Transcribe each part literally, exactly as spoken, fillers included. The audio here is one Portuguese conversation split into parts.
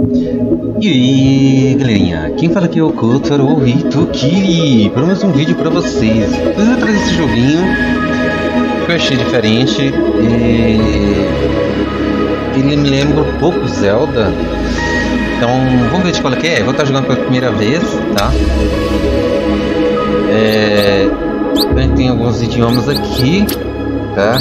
E aí, galerinha, quem fala aqui é o Kotaro Hitokiri para mais um vídeo para vocês. Eu vou trazer esse joguinho que eu achei diferente e ele me lembra um pouco Zelda. Então vamos ver de qual é que é. Eu vou estar jogando pela primeira vez, tá? É... Tem alguns idiomas aqui, tá?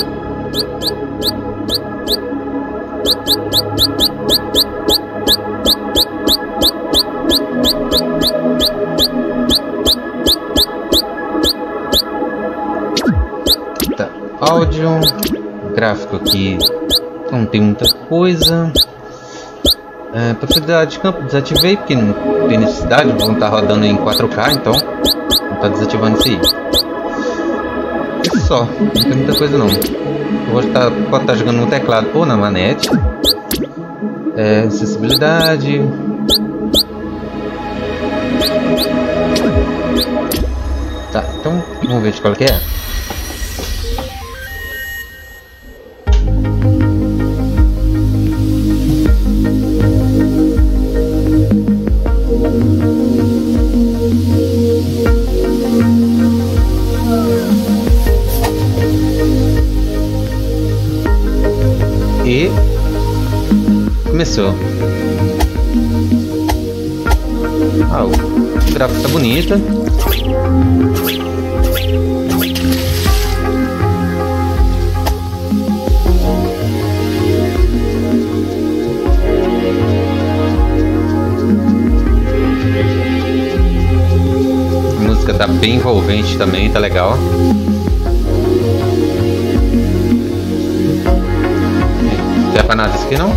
Áudio, gráfico aqui não tem muita coisa. É, profundidade de campo desativei porque não tem necessidade, vão estar rodando em quatro K, então vou estar desativando isso aí. Isso só, não tem muita coisa não. Eu vou estar, pode estar jogando no teclado ou na manete. É, acessibilidade. Tá, então vamos ver de qual que é. E começou. Ah, o gráfico tá bonito. A música tá bem envolvente também, tá legal. Não é pra nada isso aqui não?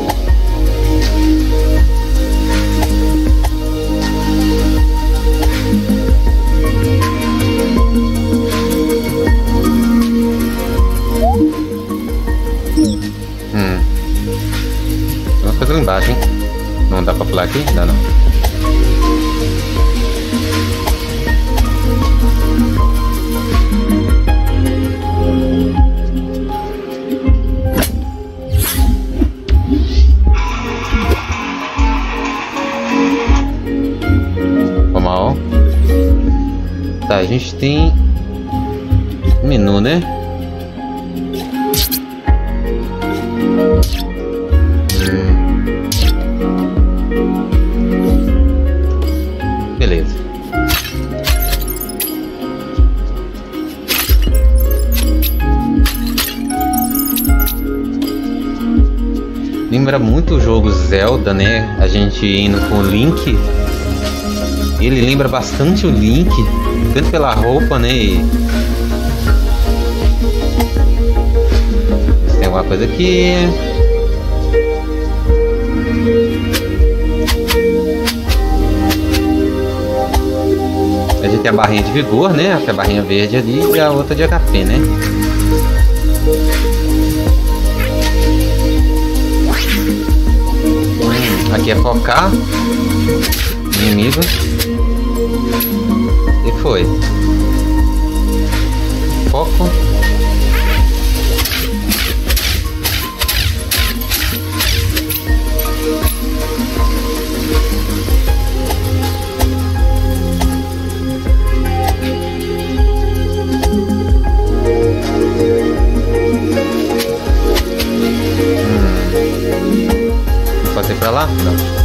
Hum. Tem uma coisa lá embaixo, hein? Não dá pra pular aqui? Dá não. Tá, a gente tem um menu, né? Hum. Beleza. Lembra muito o jogo Zelda, né? A gente indo com o Link. Ele lembra bastante o Link, tanto pela roupa, né? E... tem alguma coisa aqui. A gente tem a barrinha de vigor, né? A barrinha verde ali e a outra de H P, né? Hum, aqui é focar inimigo. E foi. Foco. Hum. Vou fazer pra lá? Não.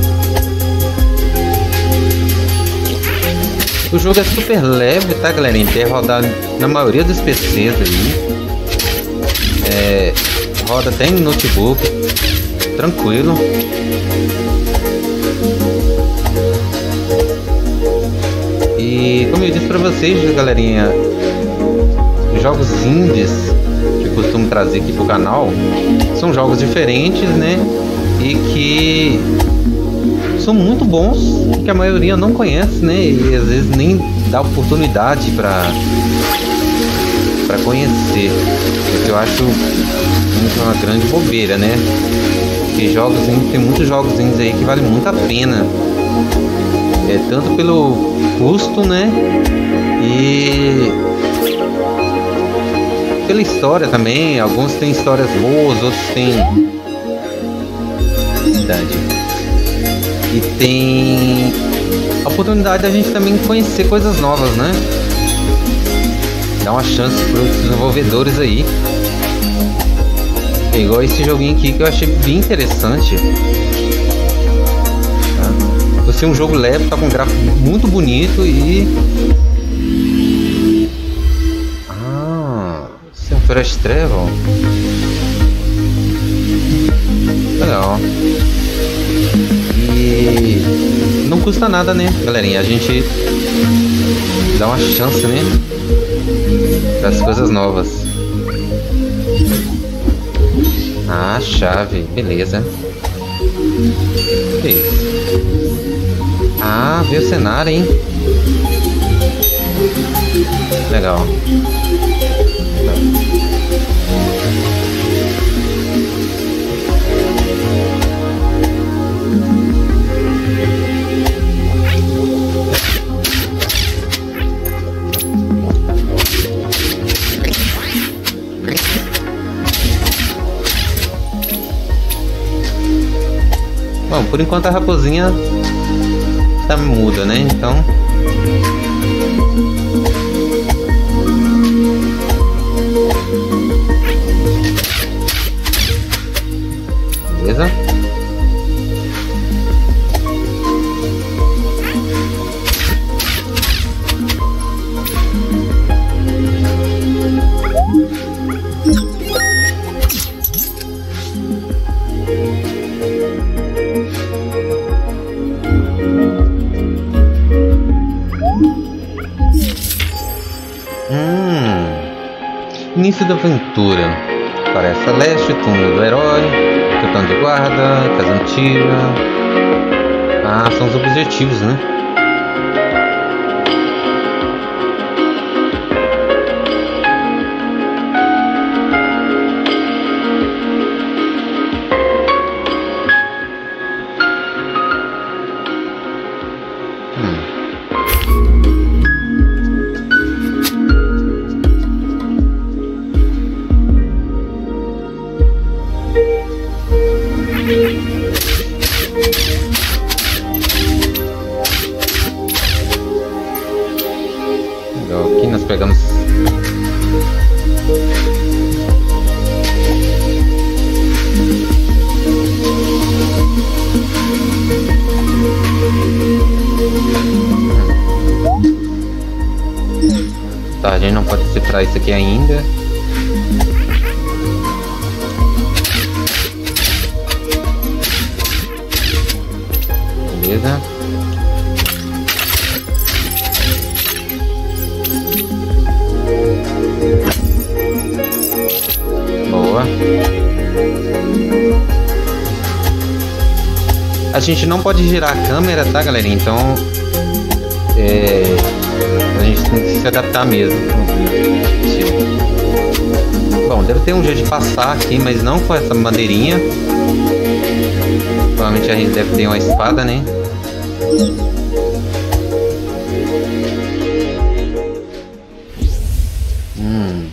O jogo é super leve, tá, galerinha? Tem rodar na maioria dos P Cs aí. É, roda até em notebook, tranquilo. E como eu disse pra vocês, galerinha, jogos indies que eu costumo trazer aqui pro canal são jogos diferentes, né? E que são muito bons, que a maioria não conhece, né? E às vezes nem dá oportunidade para para conhecer. Isso eu acho uma grande bobeira, né? Porque jogos, tem muitos jogos aí que valem muito a pena. É, tanto pelo custo, né? E pela história também. Alguns têm histórias boas, outros têm verdade. E tem a oportunidade da gente também conhecer coisas novas, né? Dar uma chance para os desenvolvedores aí. É igual esse joguinho aqui que eu achei bem interessante. Tá? Por ser um jogo leve, tá com um gráfico muito bonito e... Ah, isso é um Flash Travel. Legal. E não custa nada, né, galerinha? A gente dá uma chance, né, das coisas novas. Ah, chave, beleza. Que isso? Ah, veio o cenário, hein? Legal. Bom, por enquanto a raposinha tá muda, né? Então... Beleza? Início da aventura. Parece a leste, túmulo do herói, capitão de guarda, casa antiga. Ah, são os objetivos, né? Aqui nós pegamos tá, a gente não pode decifrar isso aqui ainda. Beleza. Boa. A gente não pode girar a câmera, tá, galera? Então é, a gente tem que se adaptar mesmo. Bom, deve ter um jeito de passar aqui, mas não com essa bandeirinha. Provavelmente a gente deve ter uma espada, né? Hum.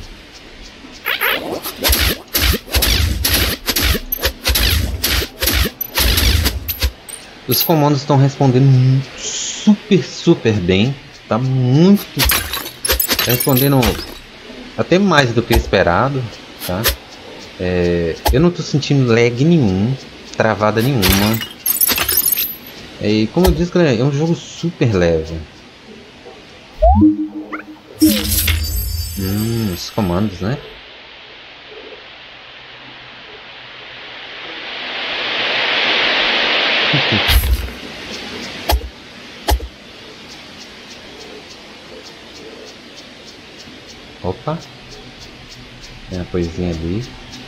Os comandos estão respondendo super, super bem. Tá muito... Tá respondendo até mais do que esperado, tá? É, eu não tô sentindo lag nenhum, travada nenhuma. E como eu disse, galera, é um jogo super leve. Hum, os comandos, né? Opa, tem uma coisinha ali.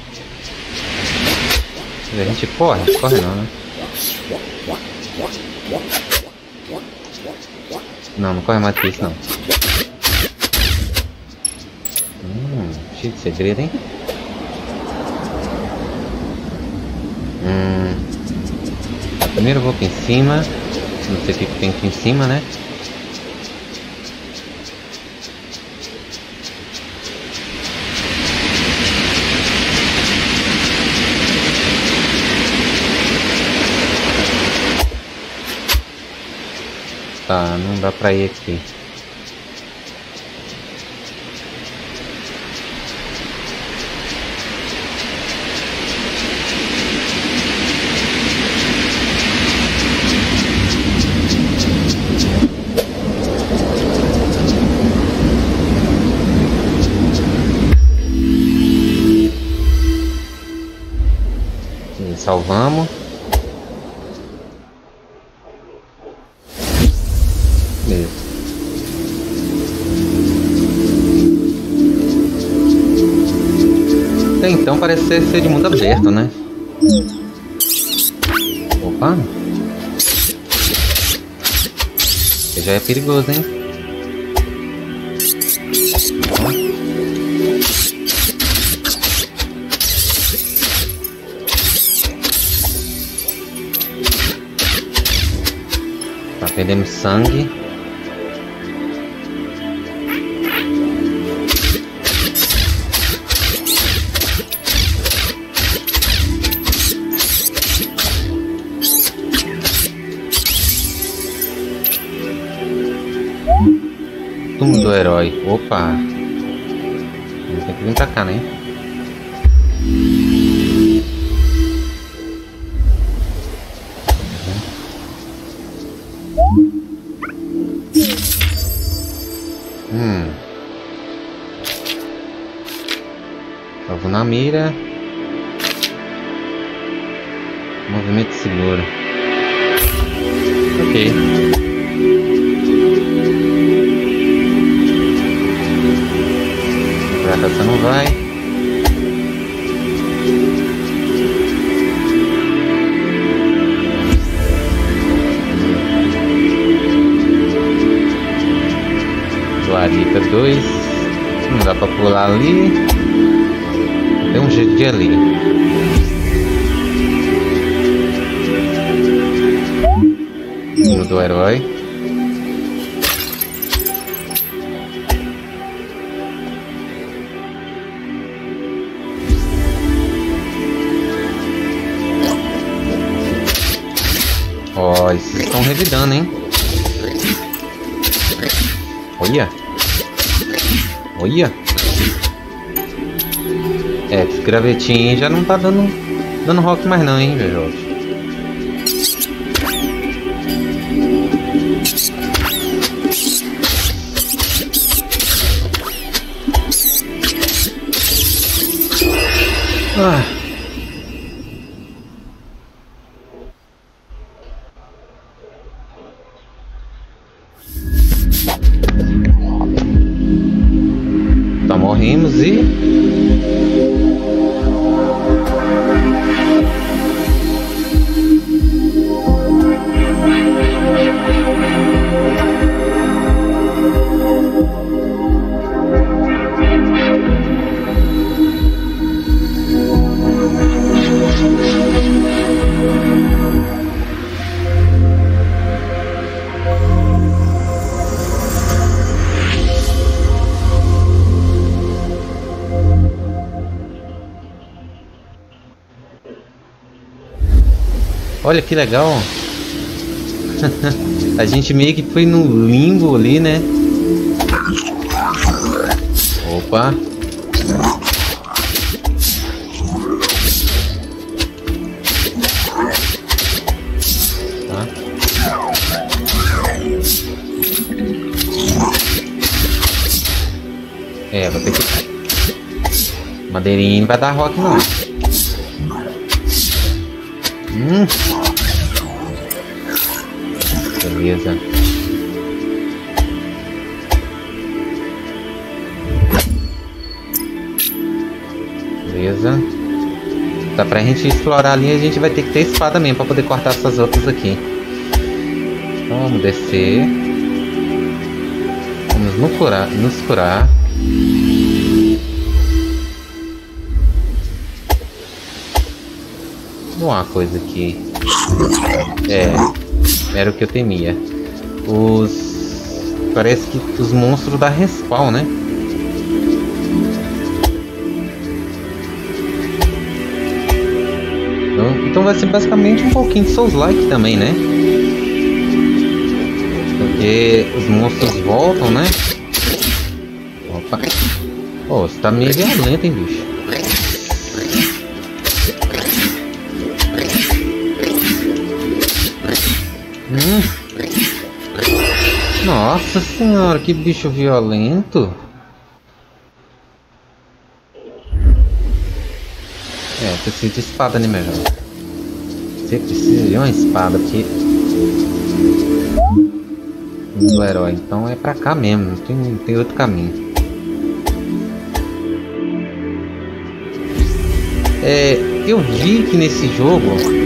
A gente corre, corre não, né? Não, não corre mais que isso não. Hum, cheio de segredo, hein? Hum. Tá, primeiro eu vou aqui em cima. Não sei o que tem aqui em cima, né? Tá, não dá pra ir aqui. Salvamos. Beleza. Então parece ser de mundo aberto, né? Opa! Já é perigoso, hein? Perdemos sangue. Túmulo do herói. Opa! Tem que vir pra cá, né? Hum. Alvo na mira. Movimento seguro. Ok. Pra cá você não vai. Guarita dois. Não dá pra pular ali. Tem um jeito de ir ali. Túmulo do herói. Ó, oh, esses estão revidando, hein? Olha! Olha! É, esse gravetinho já não tá dando, dando rock mais não, hein, Jorge? Ah. Tá, morremos e... Olha que legal. A gente meio que foi no limbo ali, né? Opa. Tá. É, vou ter que... Madeirinha não vai dar rock não. Hum. Beleza. Beleza. Dá pra gente explorar ali, a gente vai ter que ter espada mesmo pra poder cortar essas outras aqui. Vamos descer. Vamos nos curar. Nos curar. Uma coisa aqui. É, era o que eu temia. Os... Parece que os monstros da respawn, né? Então, então vai ser basicamente um pouquinho de Souls-like também, né? Porque os monstros voltam, né? Opa. Pô, você tá meio violento, hein, bicho? Hum. Nossa senhora, que bicho violento. É, preciso de espada, né, meu jovem? Você precisa de uma espada aqui do herói, então é pra cá mesmo, não tem, não tem outro caminho. É, eu vi que nesse jogo...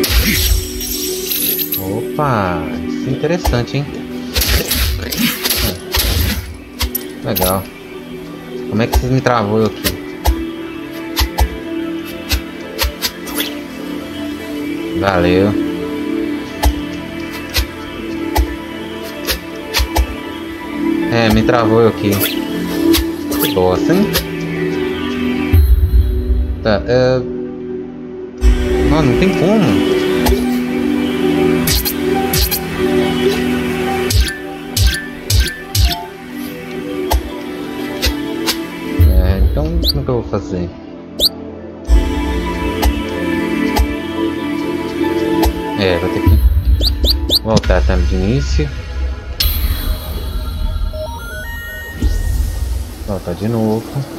Opa, isso é interessante, hein? É, legal. Como é que vocês me travou eu aqui? Valeu. É, me travou eu aqui. Que bosta, hein? Tá, é... Não, não tem como. É, então como que eu vou fazer? É, vou ter que voltar a tela de início. Voltar de novo.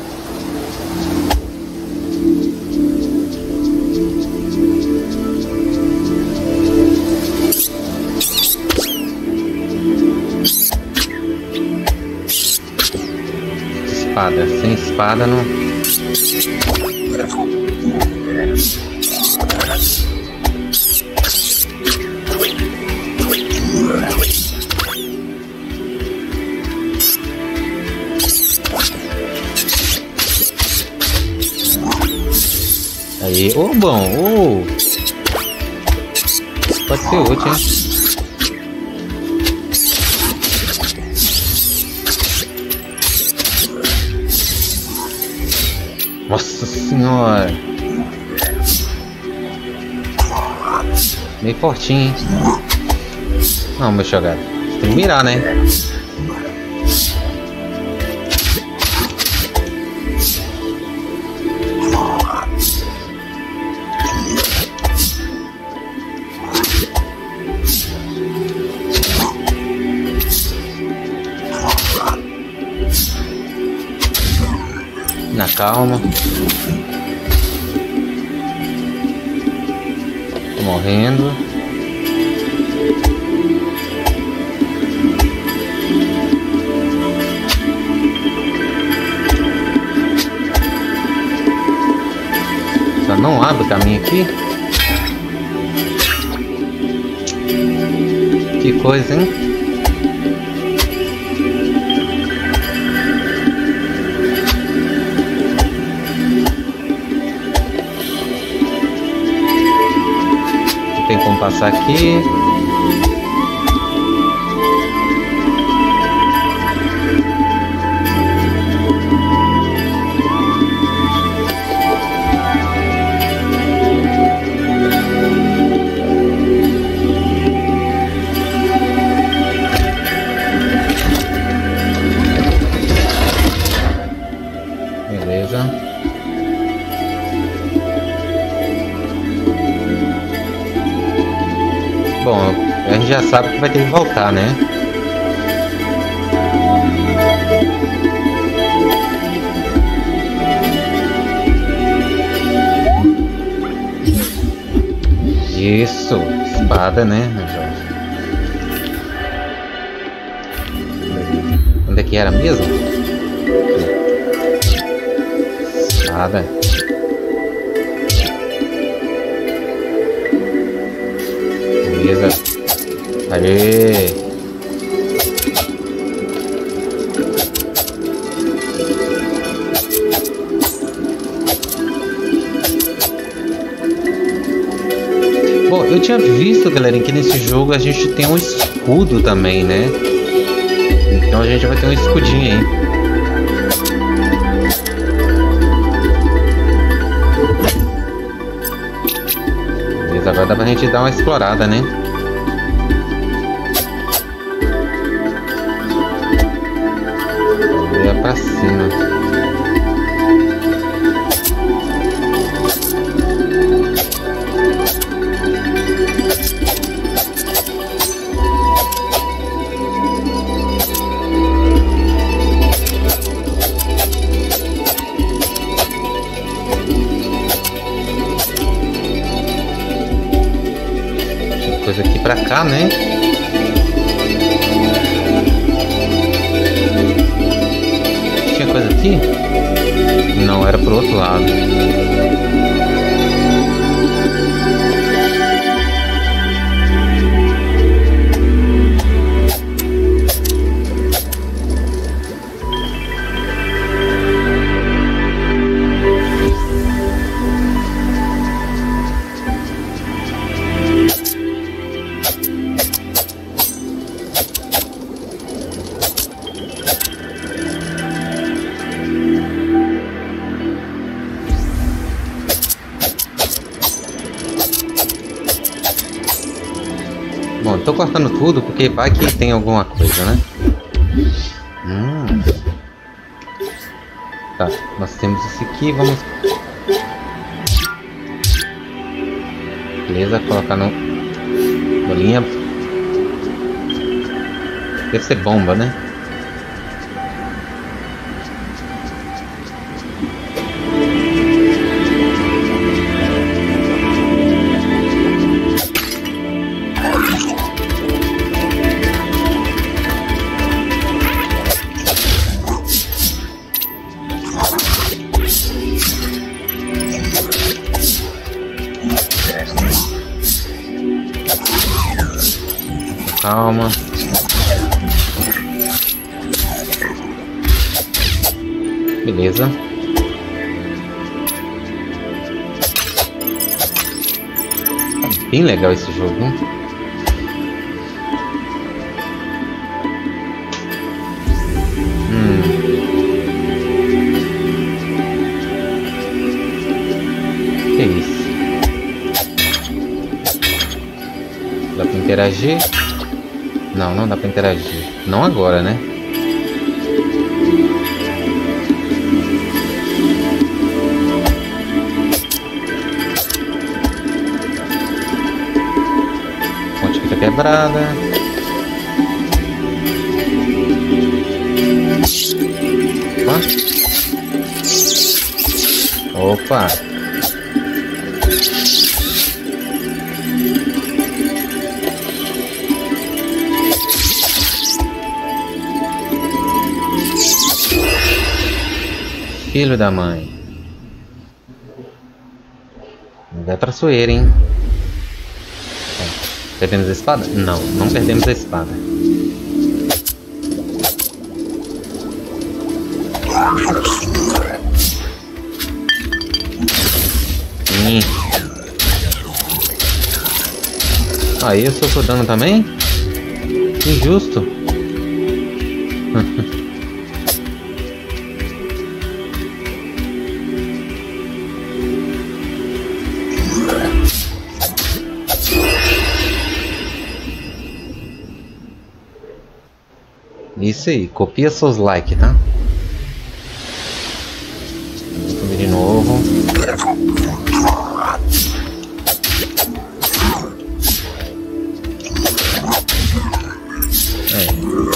Espada, sem espada não. Aí, ô, oh, bom, ô, oh. Pode ser útil, hein? Nossa senhora! Meio fortinho, hein? Não, meu jogado. Você tem que mirar, né? Na calma. Tô morrendo. Só não abre o caminho aqui. Que coisa, hein? Tem como passar aqui. Beleza. Bom, a gente já sabe que vai ter que voltar, né? Isso, espada, né, meu Jorge? Onde é que era mesmo? Espada. Beleza. Aê! Bom, eu tinha visto, galera, que nesse jogo a gente tem um escudo também, né? Então a gente vai ter um escudinho aí. Beleza, agora dá pra gente dar uma explorada, né? pra cima. Coisa aqui pra cá, né? Tinha coisa aqui? Não, era pro outro lado. Bom, tô cortando tudo porque vai que tem alguma coisa, né? Hum. Tá, nós temos esse aqui, vamos... Beleza, colocar no... bolinha. Deve ser bomba, né? Calma. Beleza. Tá bem legal esse jogo, né? Hum. Que isso? Dá pra interagir? Não, não dá pra interagir. Não agora, né? Ponte fica quebrada. Opa! Opa! Filho da mãe. É traiçoeiro, hein? É. Perdemos a espada? Não, não perdemos a espada. Hum. Aí eu sofro dano também? Injusto. Isso aí, copia seus likes, tá? Vamos comer de novo. É.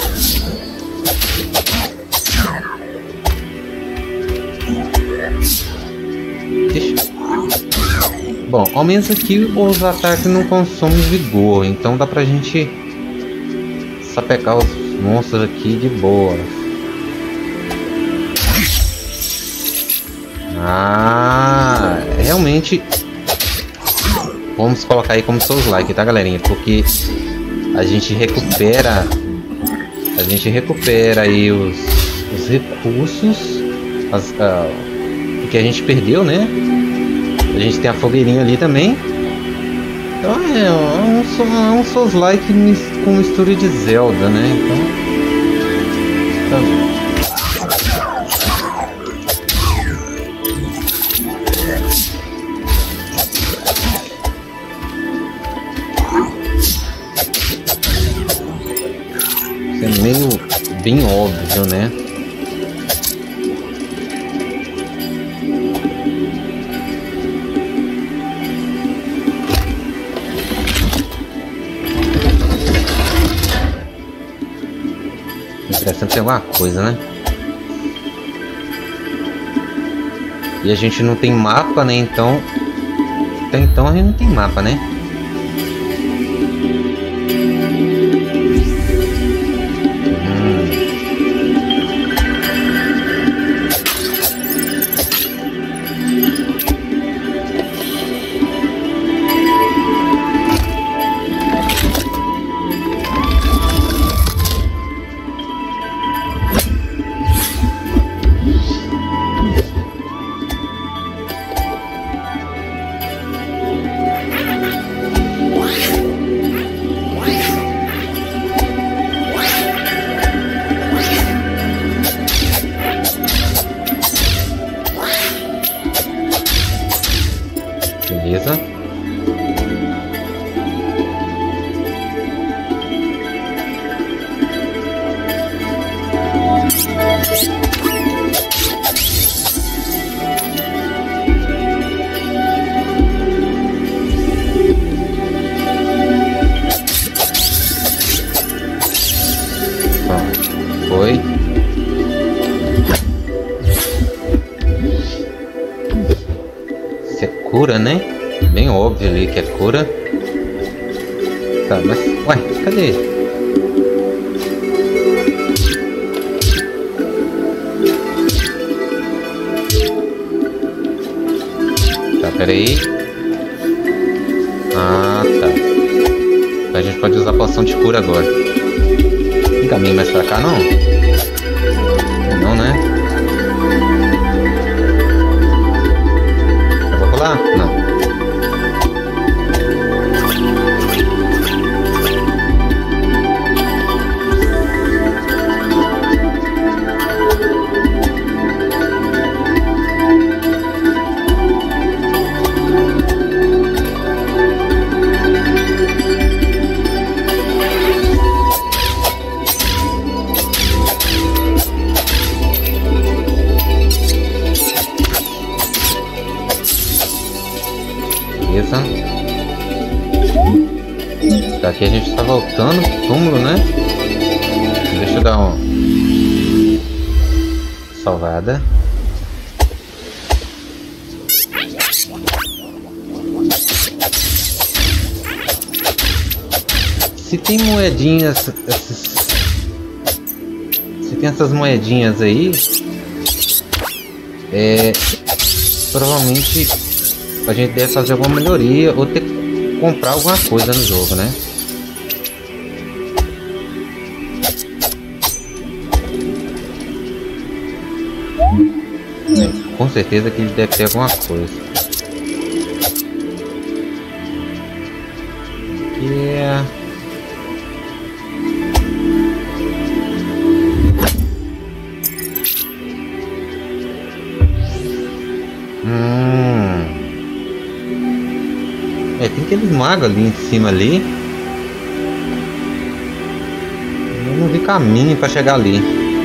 Deixa. Bom, ao menos aqui os ataques não consomem vigor, então dá pra gente sapecar os monstros aqui de boa. Ah, realmente vamos colocar aí como seus likes, tá, galerinha? Porque a gente recupera a gente recupera aí os, os recursos as, uh, que a gente perdeu, né? A gente tem a fogueirinha ali também. Então é um, é um Souls like com mistura de Zelda, né? Então, tá bom. Isso é meio bem óbvio, né? Parecendo ser alguma coisa, né? E a gente não tem mapa, né? Então... Até então a gente não tem mapa, né? Beleza. Pronto. Foi. Isso é cura, né? Bem óbvio ali que é cura. Tá, mas... Ué, cadê? Tá, peraí. Ah, tá. A gente pode usar a poção de cura agora. Tem caminho mais pra cá, não? Não, né? Eu vou rolar? Não. Beleza. Daqui a gente tá voltando pro túmulo, né? Deixa eu dar uma salvada. Se tem moedinhas, esses... se tem essas moedinhas aí, é... provavelmente a gente deve fazer alguma melhoria ou ter que comprar alguma coisa no jogo, né? É, com certeza que ele deve ter alguma coisa. Yeah. Hum. É, tem aqueles magos ali em cima ali. Eu não vi caminho para chegar ali.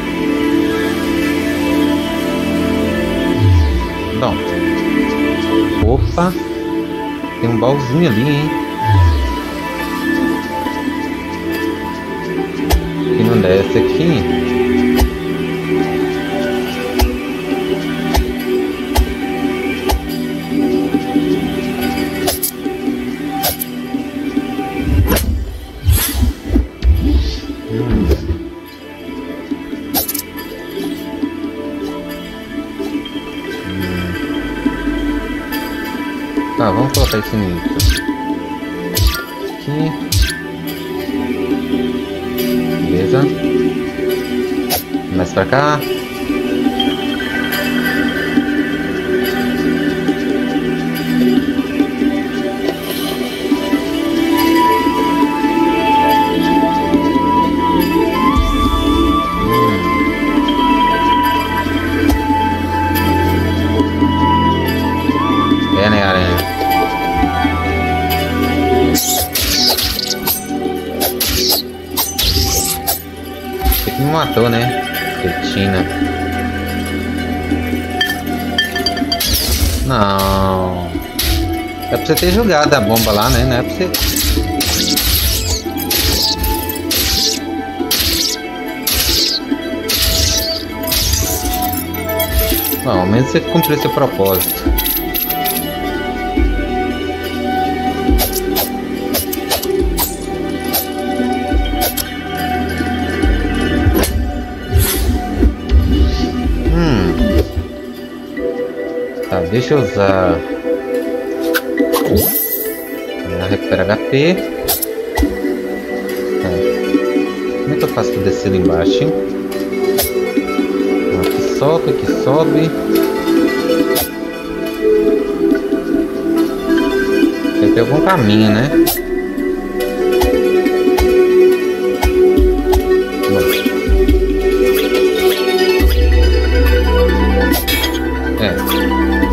Bom. Opa. Tem um baúzinho ali, hein? Que não desce aqui. Tá, vamos colocar esse nisso aqui. Beleza. Mais pra cá. É, né, aranha? Você que me matou, né? Cretina. Não. É pra você ter jogado a bomba lá, né? Não é pra você... Bom, ao menos você cumpriu seu propósito. Hum. Tá, deixa eu usar. Recupera H P. Tá. Como é que eu faço pra descer lá embaixo, hein? Aqui sobe, aqui sobe. Deve ter algum caminho, né? É.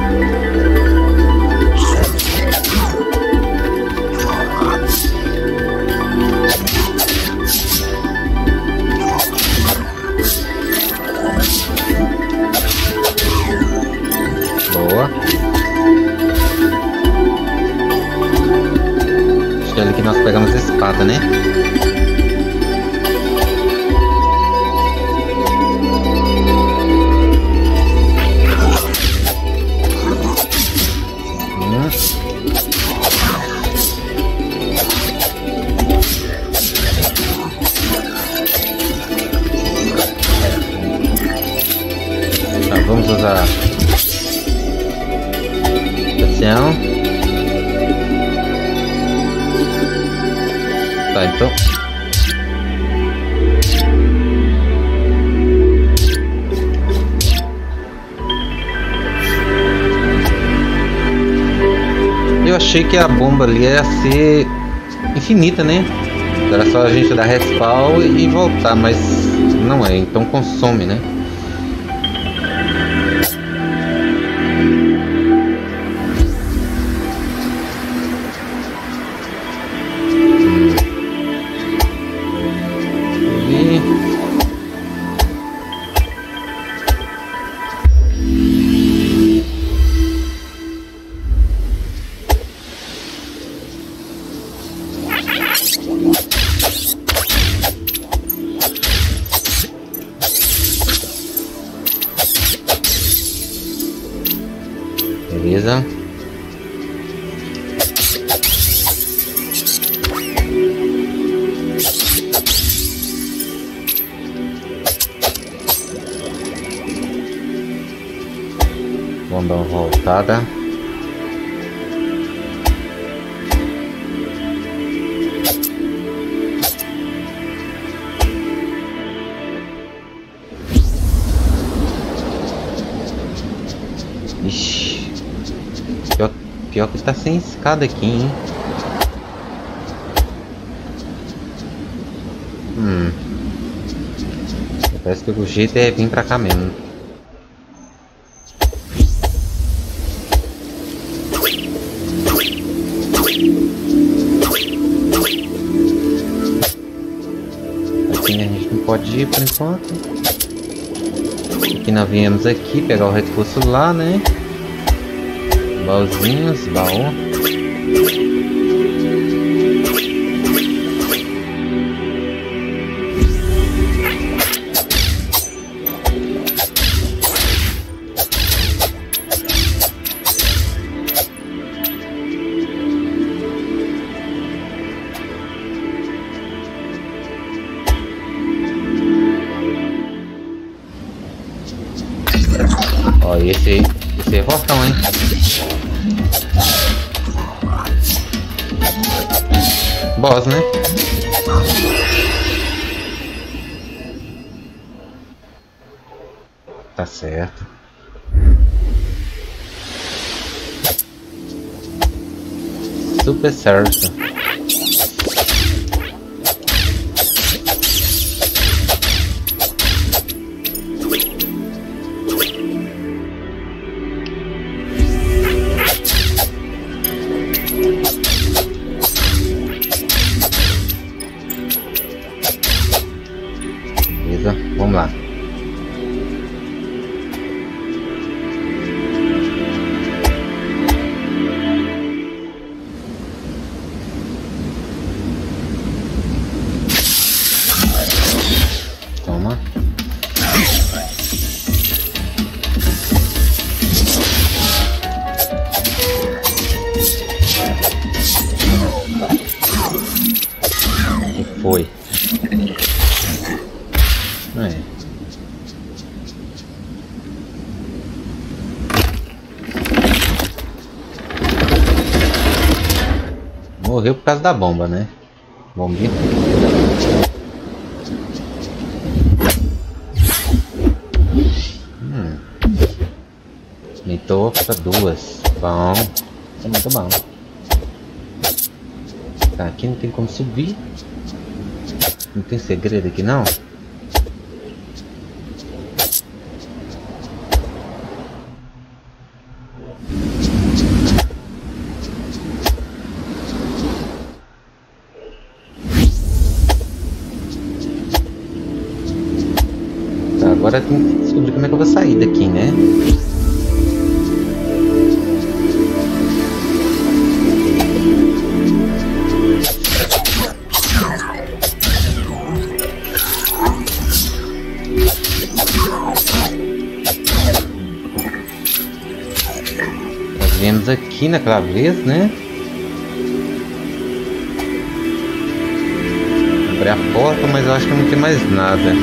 Boa. Acho que é ali que nós pegamos a espada, né? Hum. Tá, vamos usar. Tá, então. Eu achei que a bomba ali ia ser infinita, né? Era só a gente dar respawn e voltar, mas não é, então consome, né? Beleza. Vamos dar uma voltada. Ixi. Pior, pior que tá sem escada aqui, hein? Hum. Parece que o jeito é vir pra cá mesmo. Assim a gente não pode ir por enquanto. Aqui nós viemos aqui pegar o recurso lá, né? Baúzinhos, baú. Ó, esse, esse é fortão, hein? Boss, né? Tá certo. Super certo. Vamos lá. que foi? É. Morreu por causa da bomba, né? Bombinha. Hum. Mitou para duas. Bom. É muito bom. Tá, aqui não tem como subir. Não tem segredo aqui não? Tá, agora tem que descobrir como é que eu vou sair daqui, né? Viemos aqui naquela vez, né? Abrir a porta, mas eu acho que não tem mais nada.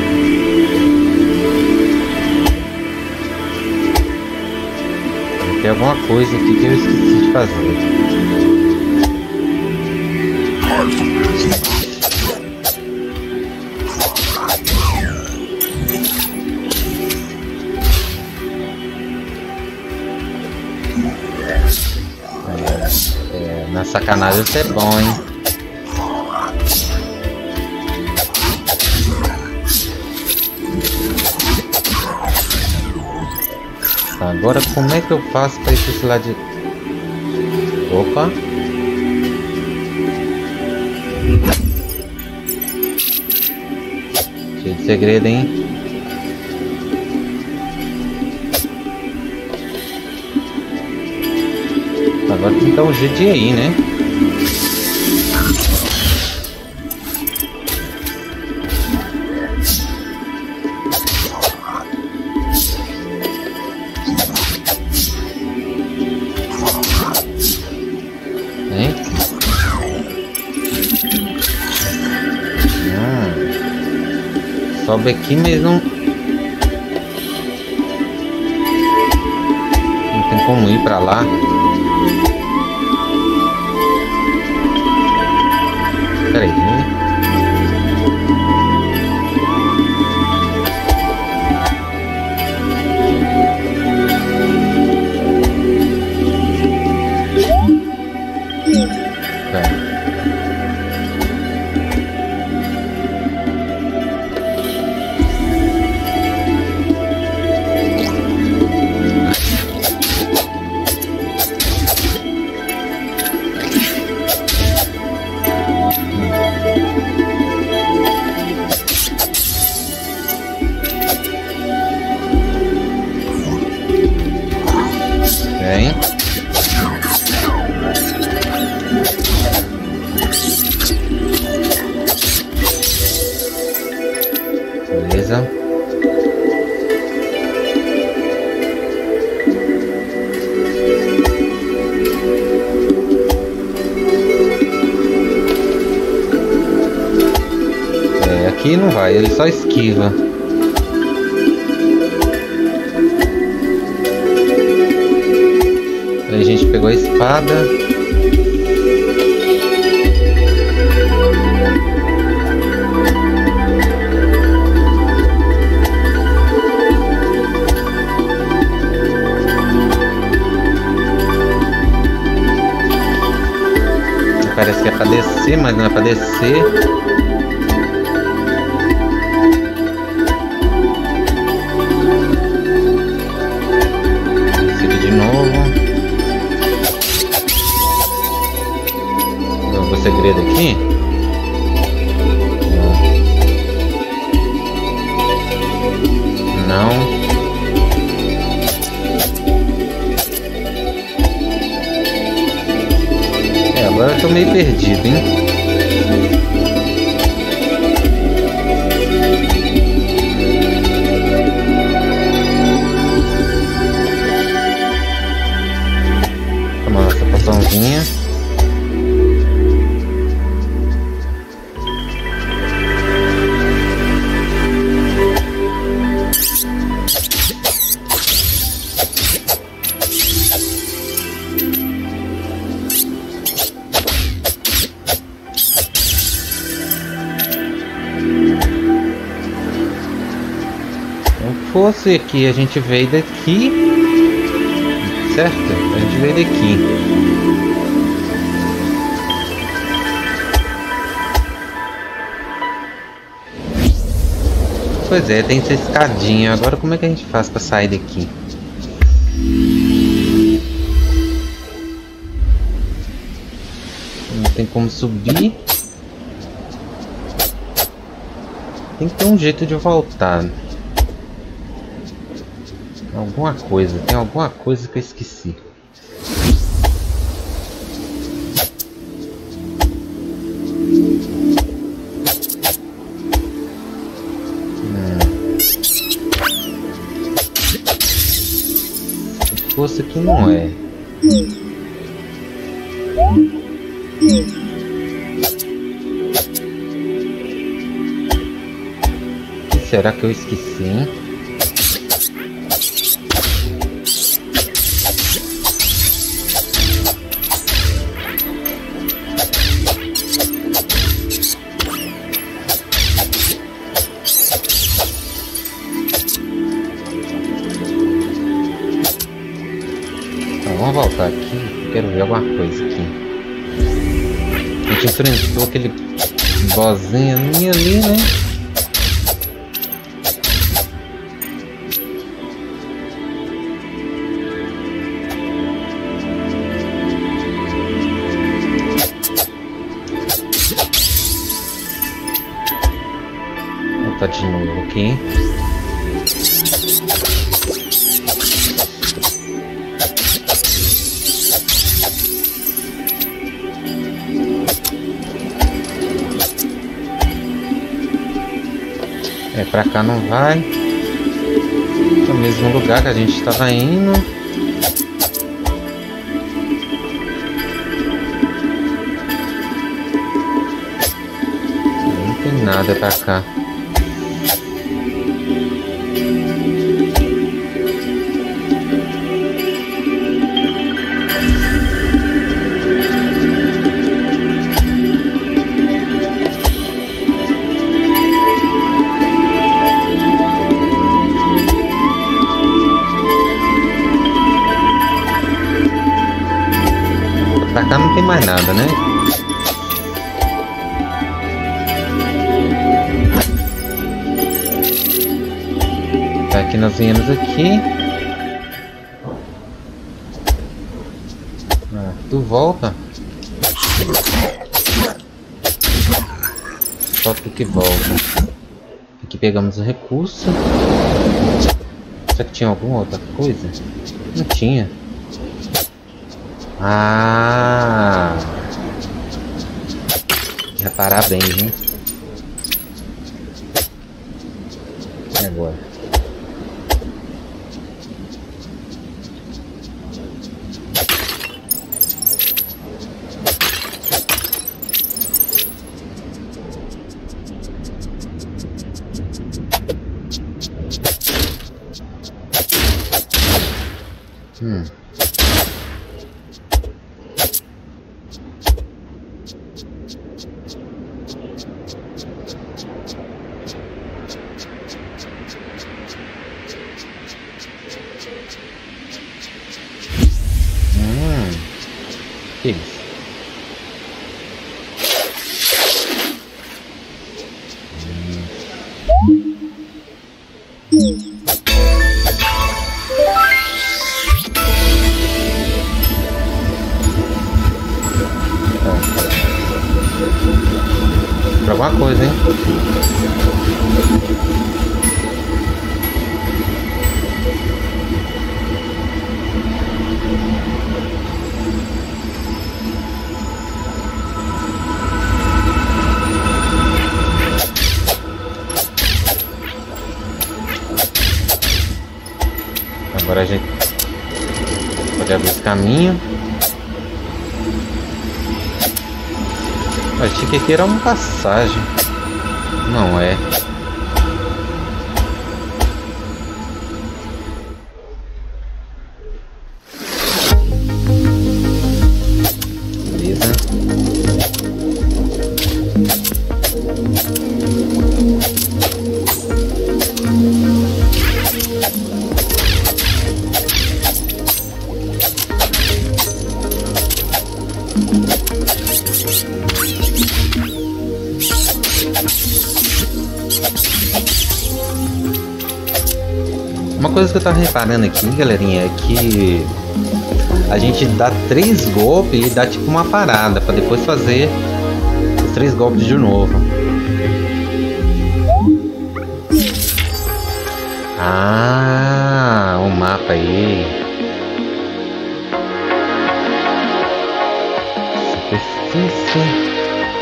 Tem alguma coisa aqui que eu esqueci de fazer. É, na sacanagem isso é bom, hein? Tá, agora como é que eu faço para ir pra esse lado de... Opa! Cheio de segredo, hein? Agora tem que dar um jeito de ir aí, né? Hein? Ah, sobe aqui, mas não... Não tem como ir pra lá. Pera aí, né? Tá. Bem. Beleza. É, aqui não vai, ele só esquiva. Aí a gente pegou a espada. Parece que é pra descer, mas não é pra descer. Desce aqui de novo. Tem algum segredo aqui? Não. Não. Agora eu tô meio perdido, hein? Toma nossa poçãozinha. fosse aqui, a gente veio daqui, certo? A gente veio daqui. Pois é, tem essa escadinha. Agora como é que a gente faz pra sair daqui? Não tem como subir. Tem que ter um jeito de voltar. Alguma coisa, tem alguma coisa que eu esqueci. Hum. Se fosse aqui não é. O que será que eu esqueci, hein? Vamos voltar aqui, quero ver alguma coisa aqui. A gente enfrentou aquele bozinho ali, né? Vou voltar de novo aqui. É, pra cá não vai. É o mesmo lugar que a gente estava indo. Não tem nada pra cá. Pra cá não tem mais nada, né? Tá, aqui nós viemos aqui. Ah, tu volta. Só tu que volta. Aqui pegamos o recurso. Será que tinha alguma outra coisa? Não tinha. Ah, reparar bem, hein? E agora? Hum. Que isso? Pra alguma coisa, hein? Agora a gente pode abrir esse caminho. Achei que aqui era uma passagem. Não é. Beleza. Uma coisa que eu tava reparando aqui, galerinha, é que a gente dá três golpes e dá tipo uma parada pra depois fazer os três golpes de novo. Ah, o mapa aí. Superfície.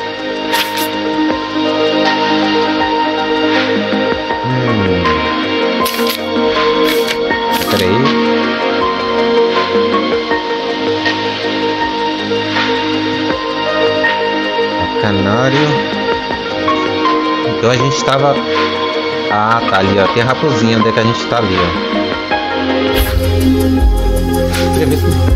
Canário. Então a gente tava. Ah, tá ali, ó. Tem a raposinha, onde é que a gente tá ali, ó. Queria ver se...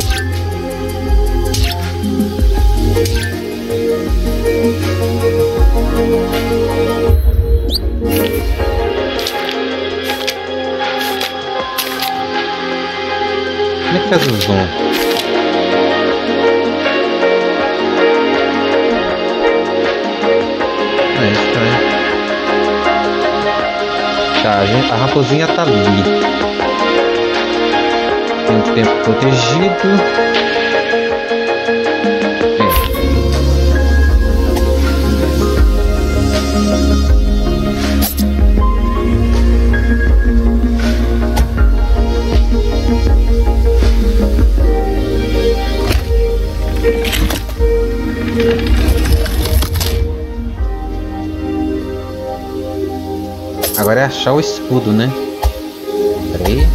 Como é que faz o zoom? É estranho. Tá, a, gente, a raposinha tá ali. Tem o tempo protegido. Agora é achar o escudo, né? Peraí.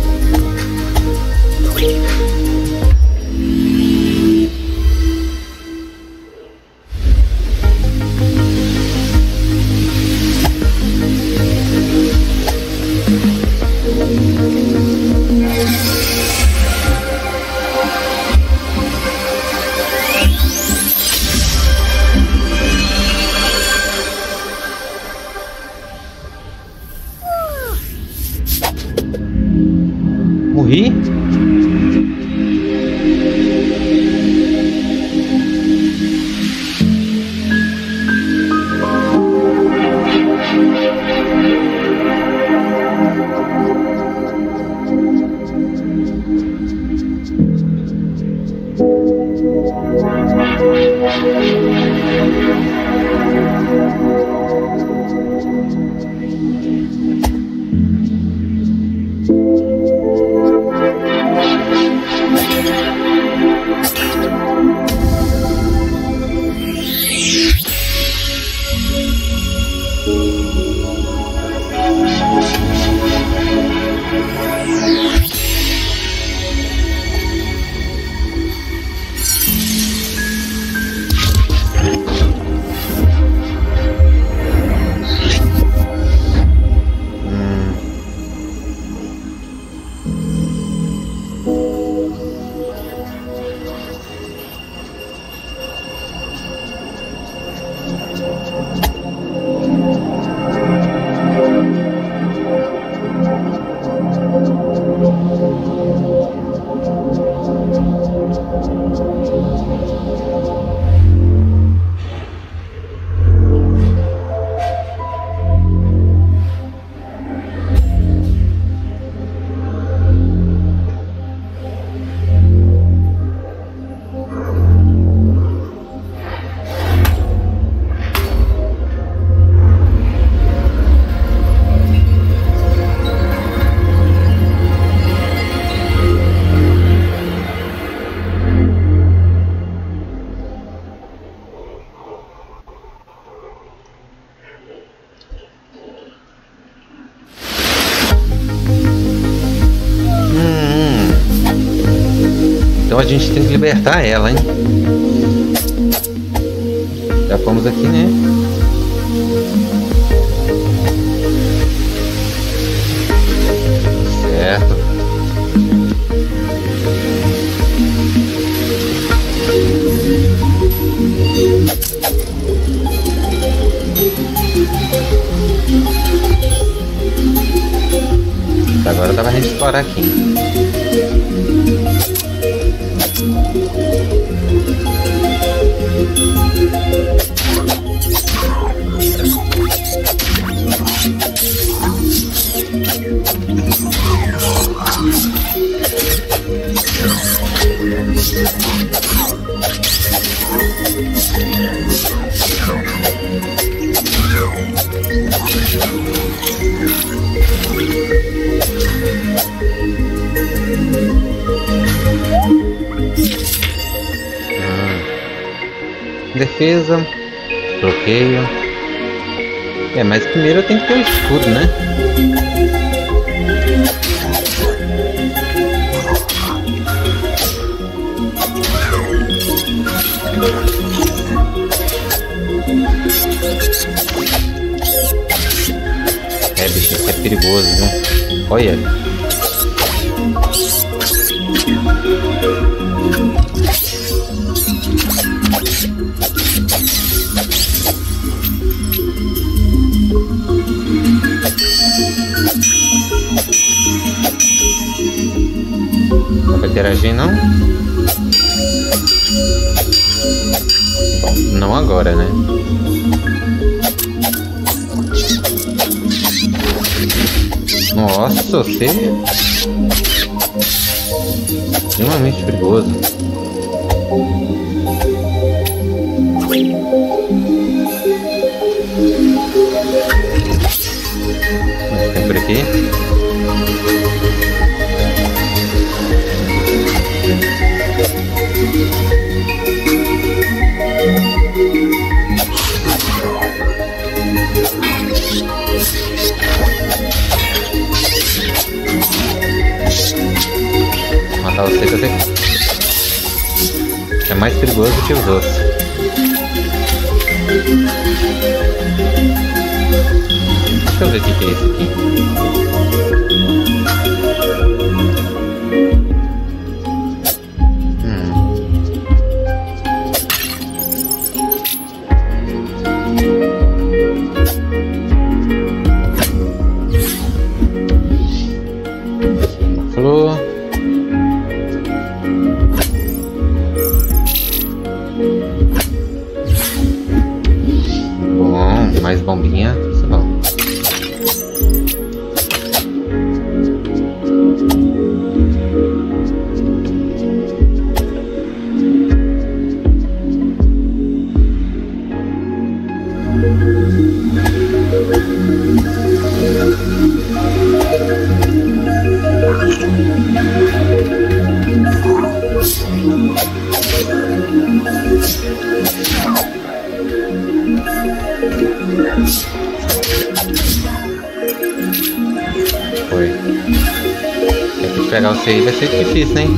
Morri? Então a gente tem que libertar ela, hein? Já fomos aqui, né? Certo. Agora dá pra gente explorar aqui. Defesa. Bloqueio. É, mas primeiro eu tenho que ter um escudo, né? É, bicho, isso é perigoso, né? Olha. Não vai interagir, não? Bom, não agora, né? Nossa, você é extremamente perigoso. Tem por aqui. Matar você que eu sei. É mais perigoso que os outros. Deixa eu ver o que, que é isso aqui. Flor. Bom, mais bombinha. Isso é bom. Foi. Tem que pegar você aí, vai ser difícil, hein?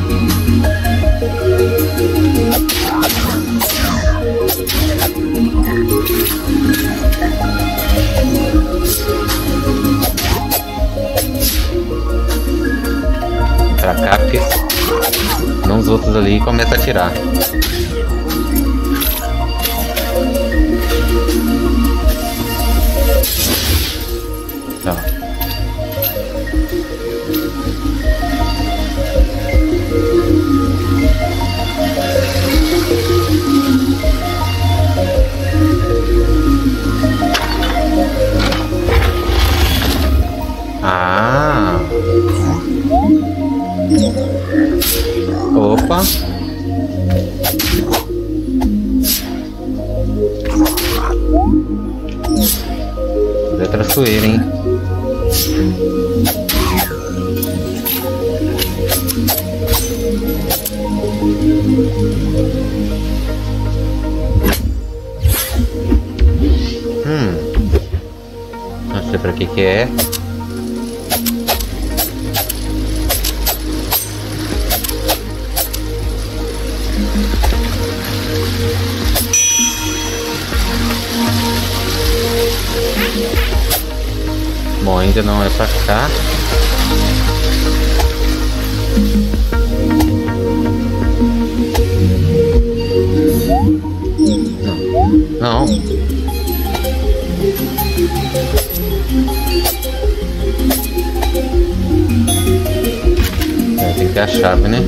Pra cá, porque não os outros ali começam a atirar. Tá. Ah. Opa. É traiçoeiro, hein? Hum. Não sei pra que que é. Bom, ainda não é pra cá. Não. Não. É, tem que ter a chave, né?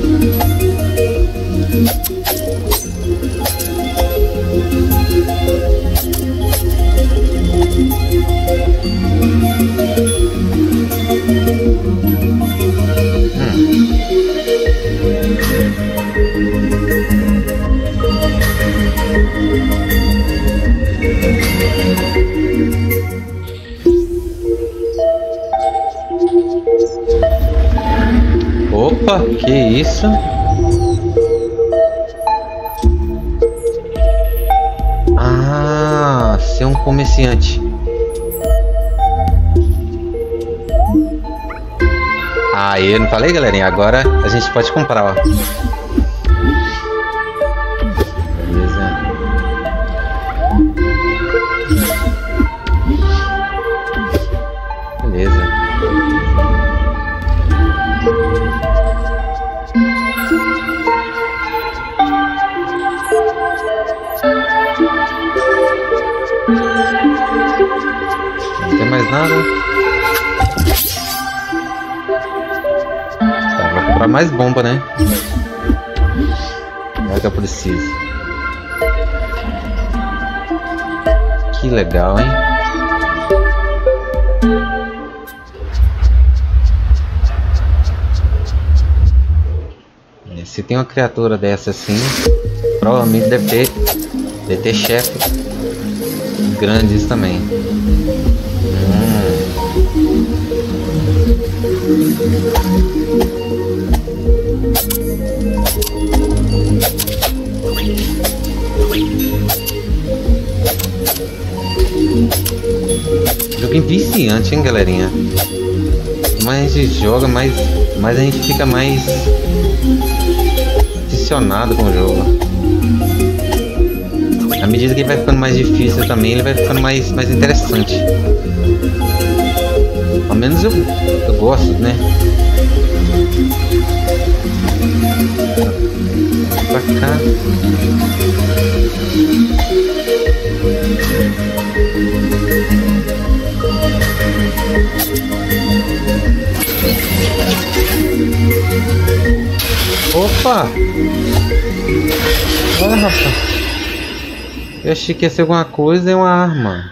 Opa, que isso? Você é um comerciante. Aí, eu não falei, galerinha? Agora a gente pode comprar, ó. Beleza. Beleza. Não tem mais nada. Tá, vou comprar mais bomba, né? É que eu preciso. Que legal, hein? Se tem uma criatura dessa assim, provavelmente deve ter, deve ter chefes grandes também. Hum. Joguinho viciante, hein, galerinha? Mais a gente joga, mais, mais a gente fica mais aficionado com o jogo. À medida que ele vai ficando mais difícil também, ele vai ficando mais, mais interessante. Ao menos eu, eu gosto, né? Pra cá. Opa! Olha, rapaz. Eu achei que ia ser alguma coisa, é uma arma.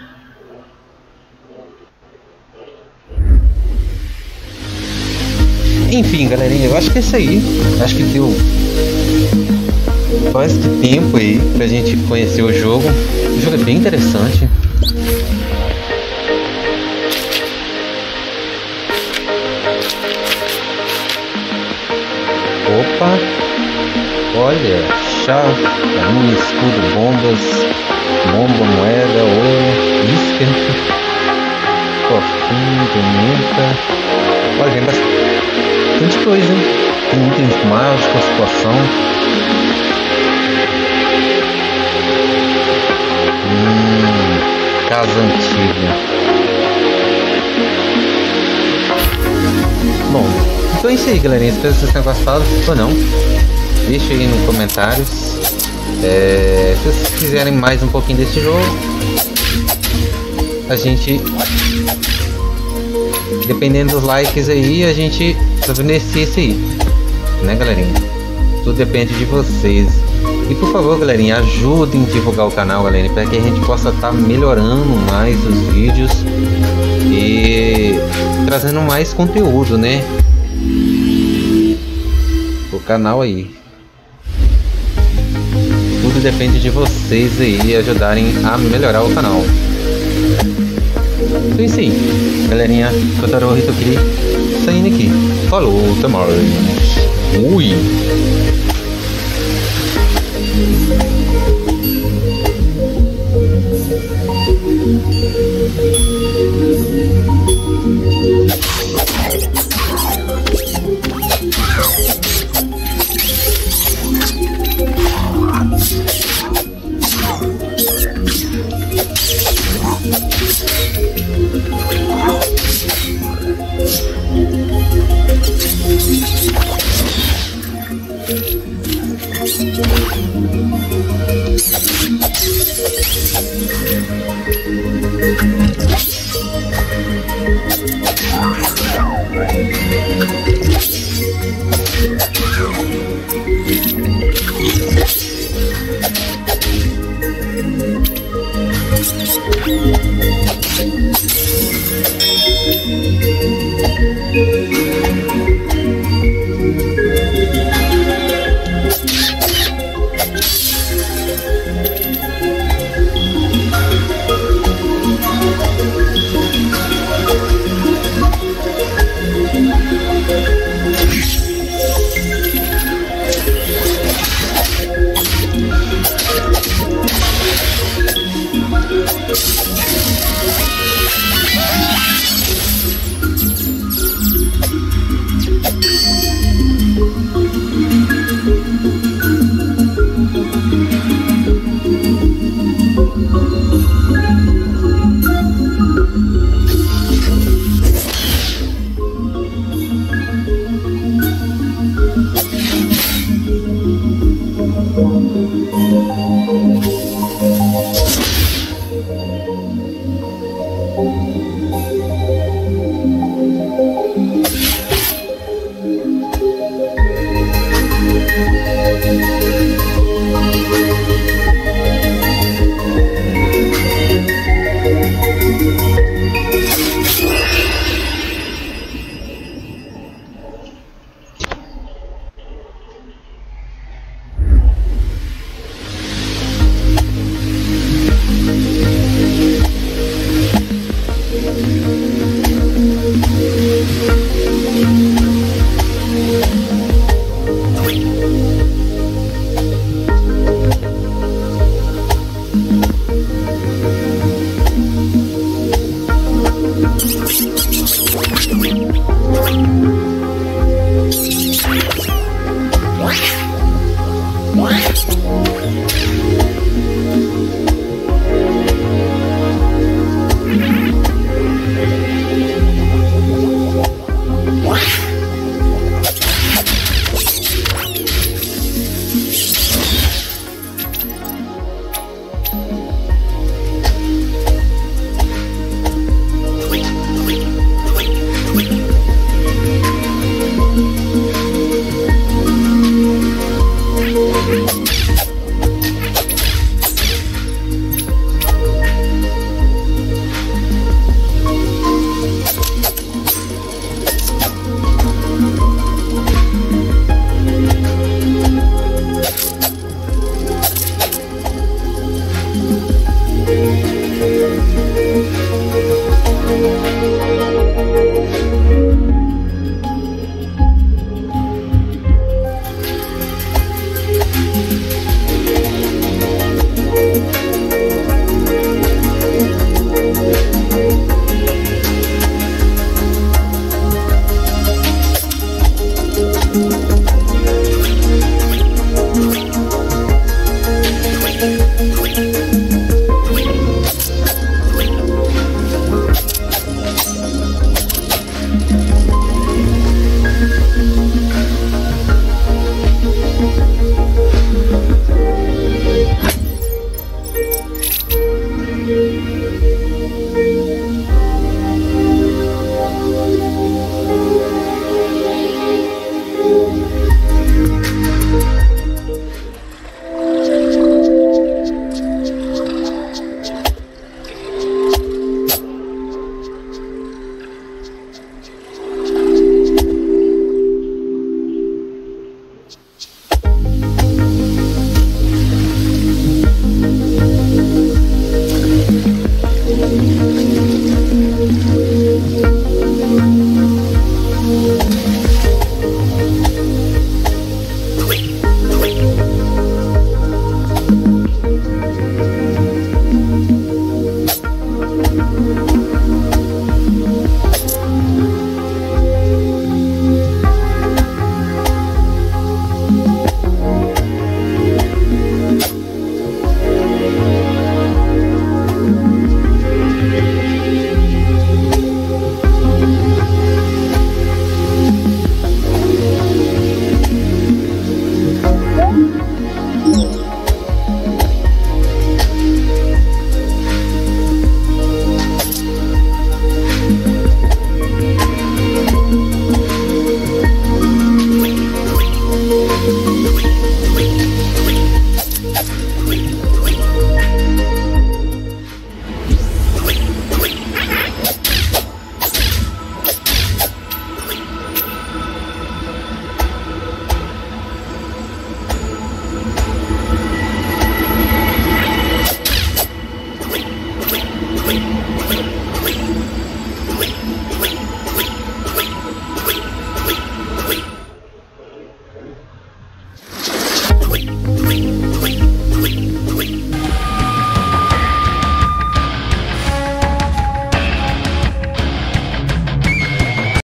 Enfim, galerinha, eu acho que é isso aí. Acho que deu bastante tempo aí pra gente conhecer o jogo. O jogo é bem interessante. Opa! Olha, chave, caminho, escudo, bombas, bomba, moeda, ouro, isca, cofrinho, pimenta. Olha, tem bastante coisa, hein? Tem itens mágicos, situação. Hum, casa antiga. Bom, então é isso aí, galerinha. Espero que vocês tenham gostado ou não. Deixa aí nos comentários. É, se vocês quiserem mais um pouquinho desse jogo, a gente, dependendo dos likes aí, a gente beneficia isso aí, né, galerinha? Tudo depende de vocês. E por favor, galerinha, ajudem a divulgar o canal, galerinha, para que a gente possa estar melhorando mais os vídeos e trazendo mais conteúdo, né, o canal aí. Tudo depende de vocês aí ajudarem a melhorar o canal. Então sim, galerinha, Kotaro Hitokiri saindo aqui. Falou, até mais. Ui!